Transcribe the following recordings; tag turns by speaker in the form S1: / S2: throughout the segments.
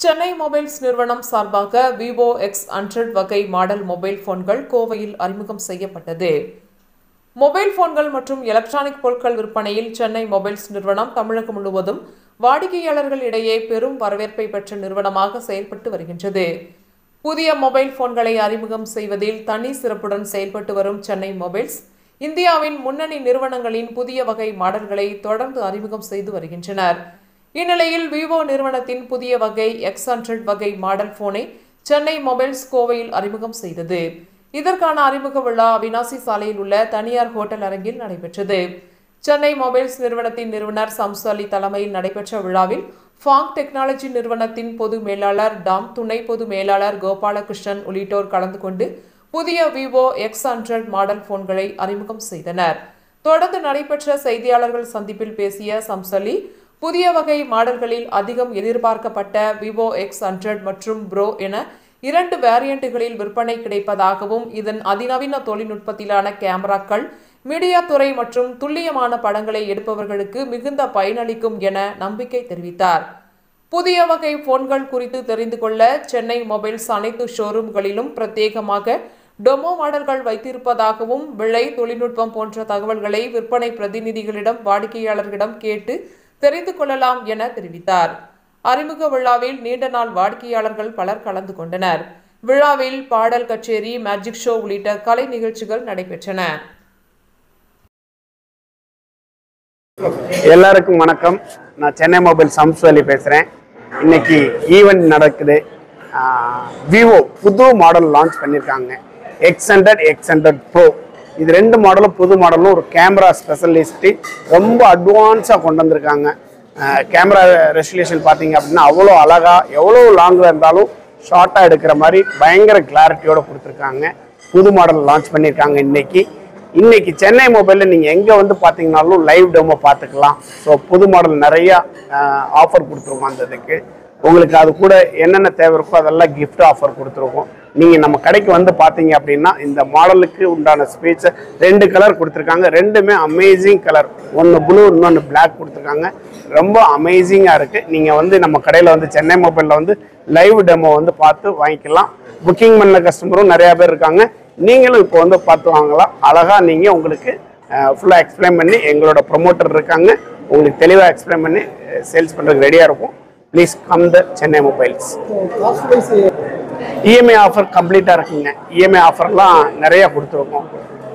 S1: Chennai mobiles நிறுவனம் சார்பாக Vivo X100 வகை மாடல் மொபைல் போன்கள் கோவையில் அறிமுகம் செய்யப்பட்டது. மொபைல் போன்கள் மற்றும் எலக்ட்ரானிக் பொருட்கள் விற்பனையில் சென்னை மொபைல்ஸ் நிறுவனம் தமிழகம் முழுவதும் வாடிக்கையாளர்கள் இடையே பெரும் வரவேற்பை பெற்ற நிறுவனமாக செயல்பட்டு வருகின்றது. புதிய மொபைல் போன்களை அறிமுகம் செய்வதில் தனி சிறப்புடன் செயல்பட்டு வரும் சென்னை மொபைல்ஸ் இந்தியாவின் முன்னணி நிறுவனங்களின் புதிய வகை மாடல்களை தொடர்ந்து அறிமுகம் செய்து வருகின்றனர். இந்நிலையில் விவோ நிறுவனத்தின் புதிய வகை X100 வகை மாடல் போனை சென்னை மொபைல்ஸ் கோவையில் அறிமுகம் செய்தது. இதற்கான அறிமுக விழா அவினாசி சாலையில் உள்ள தனியார் ஹோட்டல் அரங்கில் நடைபெற்றது. சென்னை மொபைல்ஸ் நிறுவனத்தின் நிறுவனர் சம்சு அலி தலைமையில் நடைபெற்ற விழாவில் ஃபாங் டெக்னாலஜி நிறுவனத்தின் பொது மேலாளர் டாம், துணை பொது மேலாளர் கோபாலகிருஷ்ணன் உள்ளிட்டோர் கலந்து கொண்டு புதிய விவோ X100 மாடல் போன்களை அறிமுகம் செய்தனர். தொடர்ந்து நடைபெற்ற செய்தியாளர்கள் சந்திப்பில் பேசிய சம்சு அலி, புதிய வகை மாடல்களில் அதிகம் எதிர்பார்க்கப்பட்ட விவோ X100 மற்றும் ப்ரோ என 2 வேரியண்ட்டுகளில் விற்பனை கிடைப்பதாகவும், இதன் அதிநவீன தொழில்நுட்பத்திலான கேமராக்கள் மீடியா துறை மற்றும் துல்லியமான படங்களை எடுப்பவர்களுக்கு மிகுந்த பயனளிக்கும் என நம்பிக்கை தெரிவித்தார். புதிய வகை போன்கள் குறித்து தெரிந்து கொள்ள சென்னை மொபைல்ஸ் அனைத்து ஷோரூம்களிலும் பிரத்யேகமாக டெமோ மாடல்கள் வைத்திருப்பதாகவும், விலை, தொழில்நுட்பம் போன்ற தகவல்களை விற்பனை பிரதிநிதிகளிடம் வாடிக்கையாளர்களிடம் கேட்டு தெரிந்து கொள்ளலாம் என தெரிவித்தார். அறிமுக விழாவில் நீண்ட நாள் வாடிக்கையாளர்கள் பலர் கலந்து கொண்டனர். விழாவில் பாடல் கச்சேரி, மேஜிக் ஷோ உள்ளிட்ட கலை நிகழ்ச்சிகள் நடைபெற்றன.
S2: எல்லாருக்கும் வணக்கம். நான் சென்னை மொபைல் சம்சு அலி பேசுகிறேன். இன்னைக்கு ஈவெண்ட் நடக்குது. விவோ புது மாடல் லான்ச் பண்ணியிருக்காங்க. X100 bro. இது 2 மாடலும் புது மாடலும் ஒரு கேமரா ஸ்பெஷலிஸ்ட்டு ரொம்ப அட்வான்ஸாக கொண்டு வந்திருக்காங்க. கேமரா ரெசல்யூஷன் பார்த்தீங்க அப்படின்னா அவ்வளோ அழகாக, எவ்வளோ லாங்கில் இருந்தாலும் ஷார்ட்டாக எடுக்கிற மாதிரி பயங்கர கிளாரிட்டியோடு கொடுத்துருக்காங்க. புது மாடல் லான்ச் பண்ணியிருக்காங்க. இன்னைக்கு சென்னை மொபைலில் நீங்கள் எங்கே வந்து பார்த்தீங்கன்னாலும் லைவ் டெமோ பார்த்துக்கலாம். ஸோ புது மாடல் நிறையா ஆஃபர் கொடுத்துருக்கோம். அந்த இதுக்கு உங்களுக்கு அது கூட என்னென்ன தேவை இருக்கோ அதெல்லாம் கிஃப்ட் ஆஃபர் கொடுத்துருக்கோம். நீங்கள் நம்ம கடைக்கு வந்து பார்த்தீங்க அப்படின்னா இந்த மாடலுக்கு உண்டான ஸ்பீச்சை 2 கலர் கொடுத்துருக்காங்க. 2மே அமேசிங் கலர். ஒன்று ப்ளூ, இன்னொன்று பிளாக் கொடுத்துருக்காங்க. ரொம்ப அமேசிங்காக இருக்குது. நீங்கள் வந்து நம்ம கடையில் வந்து சென்னை மொபைலில் வந்து லைவ் டெமோ வந்து பார்த்து வாங்கிக்கலாம். புக்கிங் பண்ண கஸ்டமரும் நிறையா பேர் இருக்காங்க. நீங்களும் இப்போ வந்து பார்த்து வாங்கலாம். அழகாக நீங்கள் உங்களுக்கு ஃபுல்லாக எக்ஸ்பிளைன் பண்ணி எங்களோட ப்ரொமோட்டர் இருக்காங்க, உங்களுக்கு தெளிவாக எக்ஸ்பிளைன் பண்ணி சேல்ஸ் பண்ணுறதுக்கு ரெடியாக இருக்கும். Please come the Chennai mobiles. EMI offer கம்ப்ளீட்டாக இருக்குங்க. இஎம்ஐ ஆஃபர்லாம் நிறையா கொடுத்துருக்கோம்.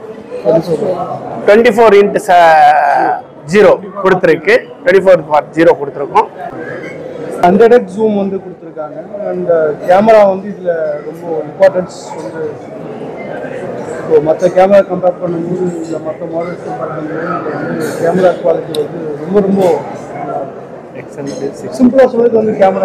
S2: 24x0 கொடுத்துருக்கு. 24x0 கொடுத்துருக்கோம்.
S3: 100x ஜூம் வந்து கொடுத்துருக்காங்க. அண்ட் கேமரா வந்து இதில் ரொம்ப இம்பார்ட்டன்ஸ் வந்து மற்ற கேமரா கம்பேர் பண்ணும்போது, இல்லை மற்ற மாடல்ஸ் கம்பேர் பண்ணும்போது வந்து கேமரா குவாலிட்டி வந்து ரொம்ப சிம்பிளாக சொல்றது வந்து கேமரா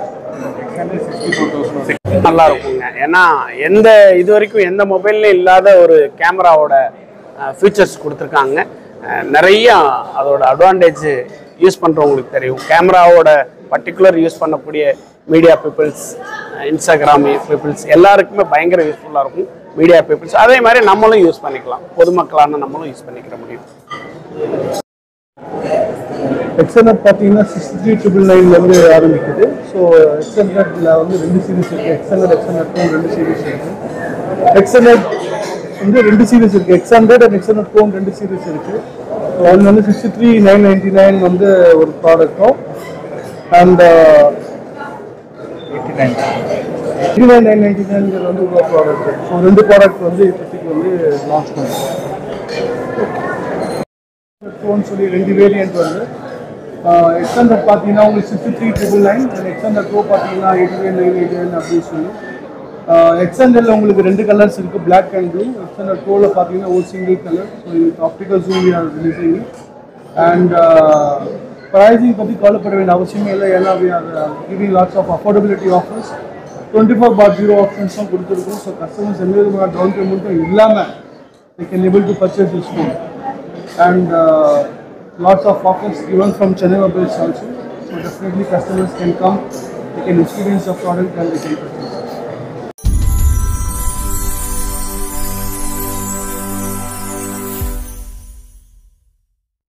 S2: நல்லா இருக்குங்க. ஏன்னா இது வரைக்கும் எந்த மொபைல்லையும் இல்லாத ஒரு கேமராவோட ஃபீச்சர்ஸ் கொடுத்துருக்காங்க. நிறையா அதோட அட்வான்டேஜ் யூஸ் பண்ணுறவங்களுக்கு தெரியும். கேமராவோட பர்டிகுலர் யூஸ் பண்ணக்கூடிய மீடியா பீப்புள்ஸ், இன்ஸ்டாகிராம் பீப்புள்ஸ் எல்லாருக்குமே பயங்கர யூஸ்ஃபுல்லாக இருக்கும். மீடியா பீப்புள்ஸ் அதே மாதிரி நம்மளும் யூஸ் பண்ணிக்கலாம். பொதுமக்களான நம்மளும் யூஸ் பண்ணிக்கிற முடியும்.
S3: X100 பார்த்தீங்கன்னா 63,999 ஆரம்பிக்குது. ஸோ X100ல வந்து 2 சீரீஸ் இருக்குது. X100 Pro 2 சீரீஸ் இருக்குது. X100 வந்து 2 சீரீஸ் இருக்குது. X100 and X100 Pro 2 series இருக்குது. ஸோ ஒன்று வந்து 63,999 வந்து ஒரு ப்ராடக்டும், அண்ட் 89,999 வந்து ஒரு ப்ராடக்ட். ஸோ 2 ப்ராடக்ட் வந்து இப்போதைக்கு வந்து லான்ச் பண்ணுறோம். ஃபோன் சொல்லி 2 வேரியன்ட் வந்து X100 பார்த்தீங்கன்னா உங்களுக்கு 63,999 அண்ட் X100 Pro பார்த்தீங்கன்னா 89,999 அப்படின்னு சொல்லி. X100ல உங்களுக்கு 2 கலர்ஸ் இருக்குது, பிளாக் அண்ட் ப்ளூ. X100 Proல பார்த்தீங்கன்னா ஒரு சிங்கிள் கலர். ஸோ இதுக்கு optical zoom releasing. And pricing பற்றி கவலைப்பட வேண்டிய அவசியமே இல்லை. ஏன்னா giving lots of affordability offers. 24x0 ஆப்ஷன்ஸும் கொடுத்துருக்கோம். ஸோ கஸ்டமர்ஸ் எந்த விதமான டவுன் பேமெண்ட்டும் இல்லாமல் they can able to purchase this phone. And lots of offers given from Chennai Mobiles also. So definitely customers can come, they can experience the product and they can purchase.